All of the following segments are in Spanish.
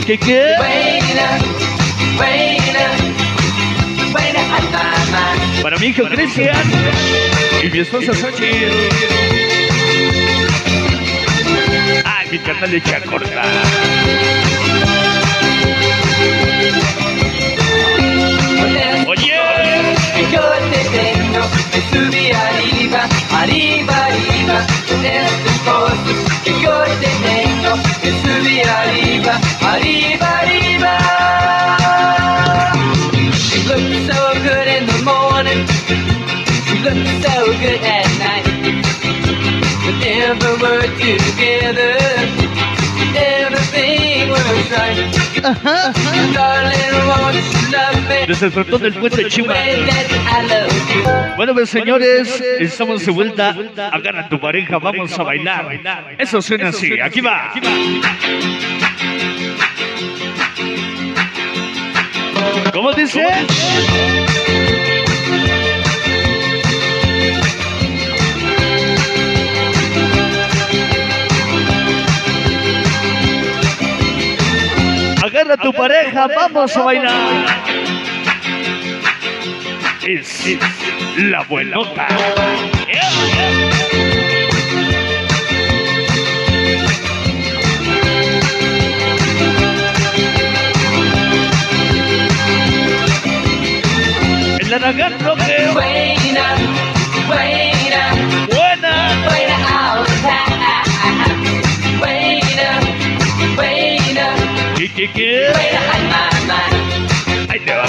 ¿Qué? Para mi hijo Cristian y mi esposa Xochitl. Ah, mi carnal de Chacorta. Oye, yo te tengo, me subí arriba, arriba, arriba, de tus cosas, que yo te tengo, me subí arriba, arriba, arriba. You look so good in the morning, you look so good at night. Whenever we're together, everything was right. Darling, won't you love me? desde el frontón del puente Chima. Bueno, pues señores, estamos de vuelta. Agarra a tu pareja, vamos a bailar. Eso suena así, aquí va. ¿Cómo dice? Agarra a tu pareja, vamos a bailar. Es la buenota. El Aragán Roque. Buena. ¿Qué? Ahí te va.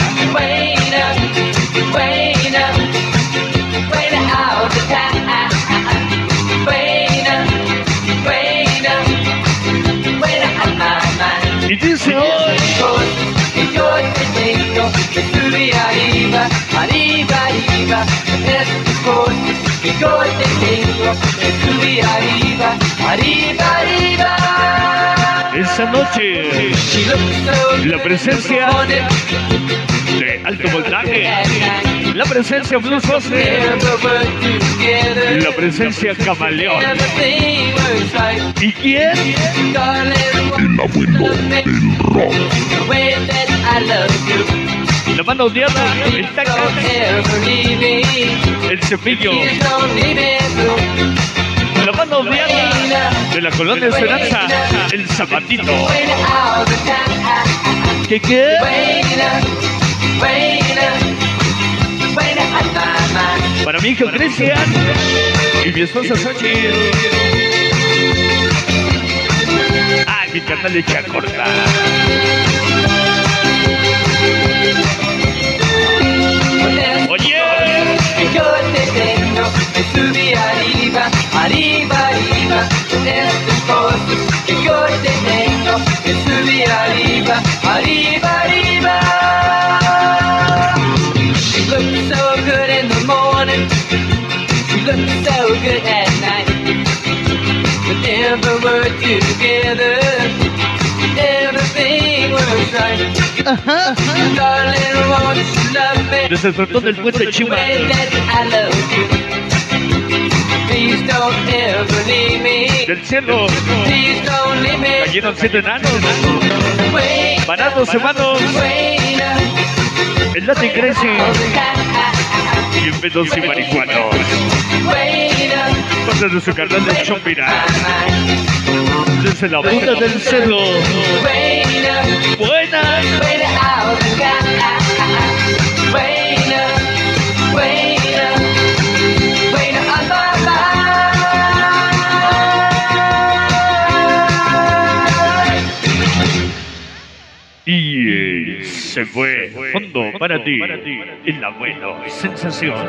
Y dice hoy. Que yo te tengo, que subí arriba, arriba, arriba. Es tu cosas, que yo te tengo, que subí arriba, arriba, arriba. Esa noche, la presencia de alto voltaje, la presencia Blues Hostel, la presencia Camaleón. ¿Y quién? El abuelo del rock. La mano odiada, el Tacas, el Cepillo, la mano odiada de la colonia Esperanza, el Zapatito. ¿Qué? Para mi hijo Cristian y mi esposa Xochitl. Ah, mi carnal de Chacorta. Oye, que yo te tengo, me subí arriba, arriba, arriba, de tus cosas, que yo te tengo, me subí arriba, arriba, arriba. You look so good in the morning, you look so good at night. Whenever we're together, everything was right. Darling, won't you love me? desde el frontón del puente Chima. Please don't ever leave me. Del cielo Please don't leave me. cayeron 7 enanos, Wait, parados hermanos, wait, el Latin Crazy y en pedos y marihuanos. wait, Pasa de su canal de Chompira, desde la punta del cerro. wait, Buena. wait out. Wait, wait, wait on my mind. Y se fue. Fondo para ti. El abuelo. Sensación.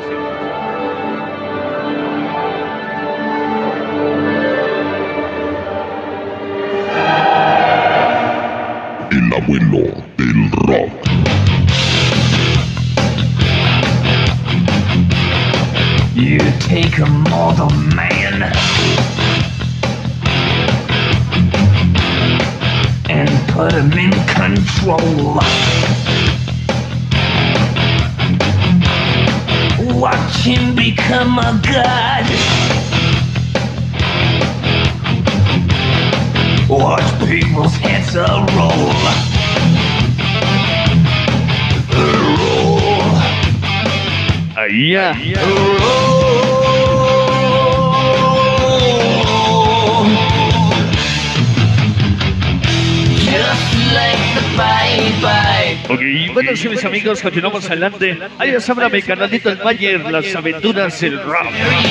El abuelo del rock. You take a mortal man and put him in control. Watch him become a god. Watch people's heads roll. Roll. Ahí ya. Ok, bueno, sí, mis amigos, continuamos adelante. Ahí está mi canalito el Mayer, las aventuras del rock.